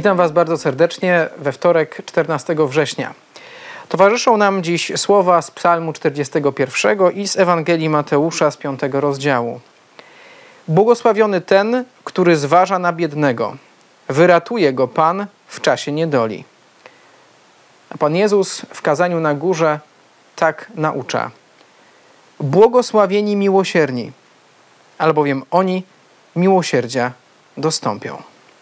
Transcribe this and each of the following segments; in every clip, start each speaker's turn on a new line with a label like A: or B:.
A: Witam Was bardzo serdecznie we wtorek 14 września. Towarzyszą nam dziś słowa z Psalmu 41 i z Ewangelii Mateusza z 5 rozdziału. Błogosławiony ten, który zważa na biednego. Wyratuje go Pan w czasie niedoli. A Pan Jezus w kazaniu na górze tak naucza. Błogosławieni miłosierni, albowiem oni miłosierdzia dostąpią.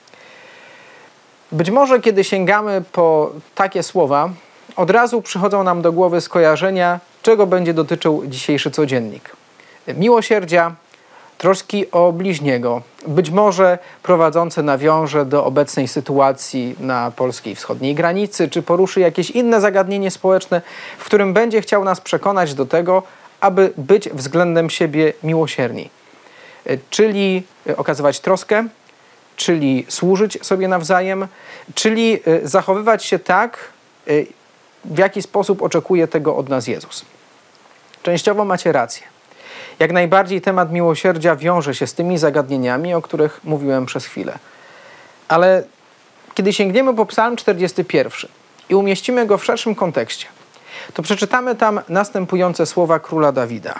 A: Być może, kiedy sięgamy po takie słowa, od razu przychodzą nam do głowy skojarzenia, czego będzie dotyczył dzisiejszy codziennik. Miłosierdzia, troski o bliźniego, być może prowadzące nawiąże do obecnej sytuacji na polskiej wschodniej granicy, czy poruszy jakieś inne zagadnienie społeczne, w którym będzie chciał nas przekonać do tego, aby być względem siebie miłosierni. Czyli okazywać troskę, czyli służyć sobie nawzajem, czyli zachowywać się tak, w jaki sposób oczekuje tego od nas Jezus. Częściowo macie rację. Jak najbardziej temat miłosierdzia wiąże się z tymi zagadnieniami, o których mówiłem przez chwilę. Ale kiedy sięgniemy po Psalm 41 i umieścimy go w szerszym kontekście, to przeczytamy tam następujące słowa króla Dawida.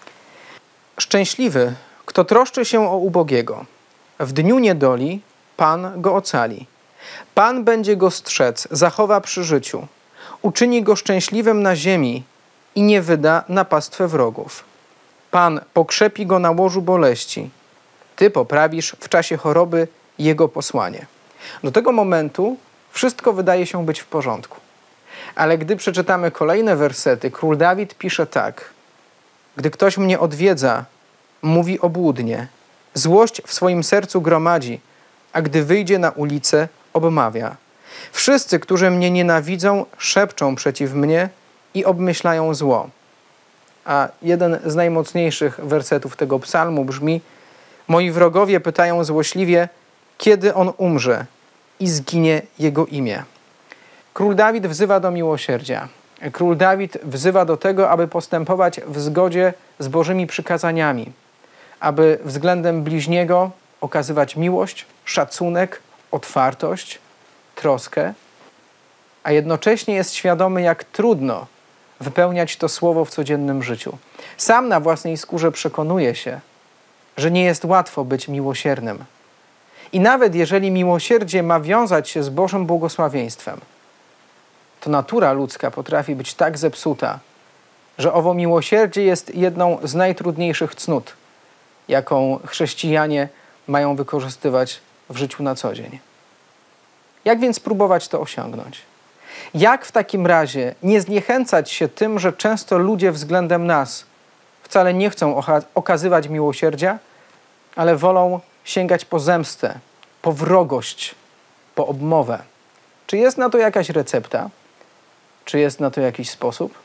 A: Szczęśliwy, kto troszczy się o ubogiego. W dniu niedoli Pan go ocali. Pan będzie go strzec, zachowa przy życiu. Uczyni go szczęśliwym na ziemi i nie wyda na pastwę wrogów. Pan pokrzepi go na łożu boleści. Ty poprawisz w czasie choroby jego posłanie. Do tego momentu wszystko wydaje się być w porządku. Ale gdy przeczytamy kolejne wersety, król Dawid pisze tak. Gdy ktoś mnie odwiedza, mówi obłudnie. Złość w swoim sercu gromadzi, a gdy wyjdzie na ulicę, obmawia. Wszyscy, którzy mnie nienawidzą, szepczą przeciw mnie i obmyślają zło. A jeden z najmocniejszych wersetów tego psalmu brzmi: moi wrogowie pytają złośliwie, kiedy on umrze i zginie jego imię. Król Dawid wzywa do miłosierdzia. Król Dawid wzywa do tego, aby postępować w zgodzie z Bożymi przykazaniami, aby względem bliźniego okazywać miłość, szacunek, otwartość, troskę, a jednocześnie jest świadomy, jak trudno wypełniać to słowo w codziennym życiu. Sam na własnej skórze przekonuje się, że nie jest łatwo być miłosiernym. I nawet jeżeli miłosierdzie ma wiązać się z Bożym błogosławieństwem, to natura ludzka potrafi być tak zepsuta, że owo miłosierdzie jest jedną z najtrudniejszych cnót, jaką chrześcijanie mają wykorzystywać w życiu na co dzień. Jak więc próbować to osiągnąć? Jak w takim razie nie zniechęcać się tym, że często ludzie względem nas wcale nie chcą okazywać miłosierdzia, ale wolą sięgać po zemstę, po wrogość, po obmowę? Czy jest na to jakaś recepta? Czy jest na to jakiś sposób?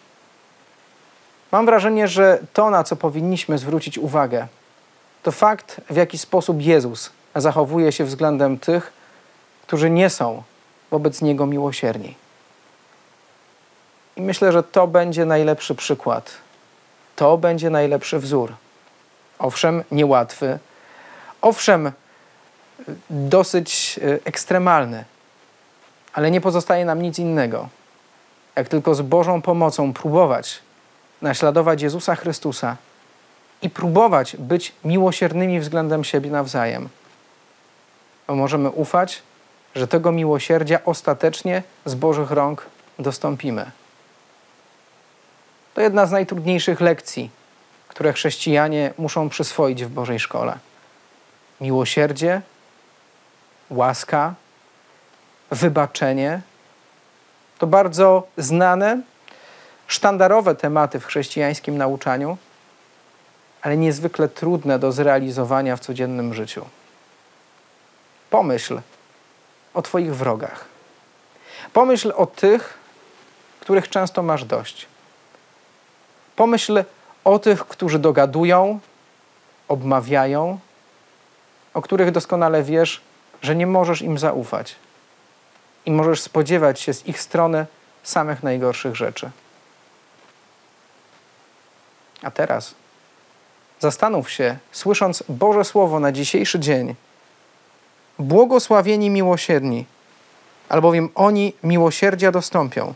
A: Mam wrażenie, że to, na co powinniśmy zwrócić uwagę, to fakt, w jaki sposób Jezus zachowuje się względem tych, którzy nie są wobec Niego miłosierni. I myślę, że to będzie najlepszy przykład. To będzie najlepszy wzór. Owszem, niełatwy. Owszem, dosyć ekstremalny. Ale nie pozostaje nam nic innego, jak tylko z Bożą pomocą próbować naśladować Jezusa Chrystusa i próbować być miłosiernymi względem siebie nawzajem. Bo możemy ufać, że tego miłosierdzia ostatecznie z Bożych rąk dostąpimy. To jedna z najtrudniejszych lekcji, które chrześcijanie muszą przyswoić w Bożej szkole. Miłosierdzie, łaska, wybaczenie to bardzo znane, sztandarowe tematy w chrześcijańskim nauczaniu, ale niezwykle trudne do zrealizowania w codziennym życiu. Pomyśl o Twoich wrogach. Pomyśl o tych, których często masz dość. Pomyśl o tych, którzy dogadują, obmawiają, o których doskonale wiesz, że nie możesz im zaufać i możesz spodziewać się z ich strony samych najgorszych rzeczy. A teraz zastanów się, słysząc Boże Słowo na dzisiejszy dzień. Błogosławieni miłosierni, albowiem oni miłosierdzia dostąpią.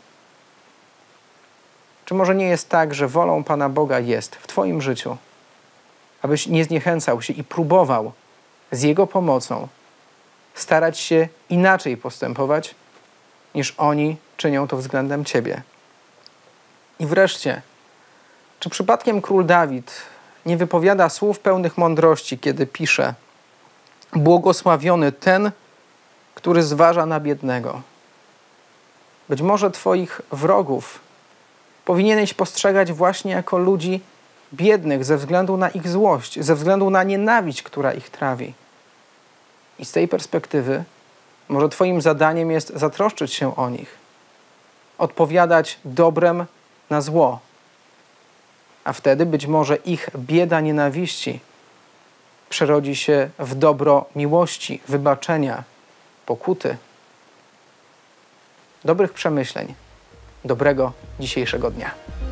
A: Czy może nie jest tak, że wolą Pana Boga jest w Twoim życiu, abyś nie zniechęcał się i próbował z Jego pomocą starać się inaczej postępować, niż oni czynią to względem Ciebie? I wreszcie, czy przypadkiem król Dawid nie wypowiada słów pełnych mądrości, kiedy pisze: błogosławiony ten, który zważa na biednego? Być może Twoich wrogów powinieneś postrzegać właśnie jako ludzi biednych ze względu na ich złość, ze względu na nienawiść, która ich trawi. I z tej perspektywy może Twoim zadaniem jest zatroszczyć się o nich, odpowiadać dobrem na zło, a wtedy być może ich bieda nienawiści przerodzi się w dobro miłości, wybaczenia, pokuty. Dobrych przemyśleń, dobrego dzisiejszego dnia.